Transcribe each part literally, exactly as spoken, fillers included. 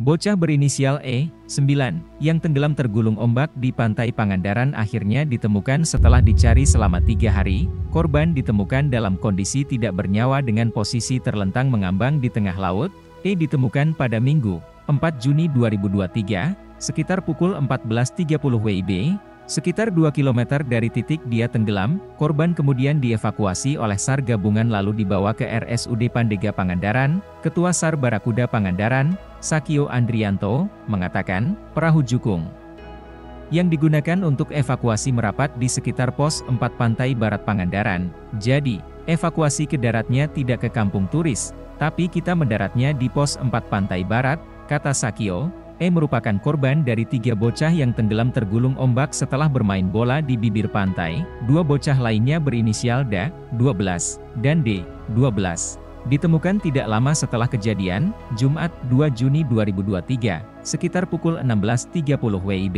Bocah berinisial E, sembilan, yang tenggelam tergulung ombak di pantai Pangandaran akhirnya ditemukan setelah dicari selama tiga hari. Korban ditemukan dalam kondisi tidak bernyawa dengan posisi terlentang mengambang di tengah laut. E ditemukan pada Minggu, empat Juni dua ribu dua puluh tiga, sekitar pukul empat belas tiga puluh W I B, sekitar dua kilometer dari titik dia tenggelam. Korban kemudian dievakuasi oleh SAR gabungan lalu dibawa ke R S U D Pandega Pangandaran. Ketua SAR Barakuda Pangandaran, Sakio Andrianto, mengatakan, perahu jukung yang digunakan untuk evakuasi merapat di sekitar pos empat pantai barat Pangandaran. Jadi, evakuasi ke daratnya tidak ke kampung turis, tapi kita mendaratnya di pos empat pantai barat, kata Sakio. E merupakan korban dari tiga bocah yang tenggelam tergulung ombak setelah bermain bola di bibir pantai. Dua bocah lainnya berinisial D, dua belas, dan D, dua belas. Ditemukan tidak lama setelah kejadian, Jumat dua Juni dua ribu dua puluh tiga, sekitar pukul enam belas tiga puluh W I B.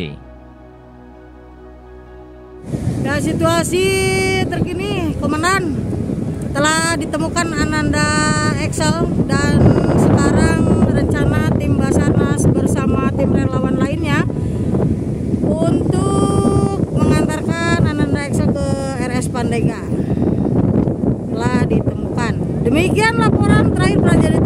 Ya, situasi terkini, Komandan, telah ditemukan Ananda Excel dan sekarang rencana tim Basarnas bersama tim relawan lainnya untuk mengantarkan Ananda Excel ke R S Pandega. Telah ditemukan. Demikian laporan terakhir Prajurit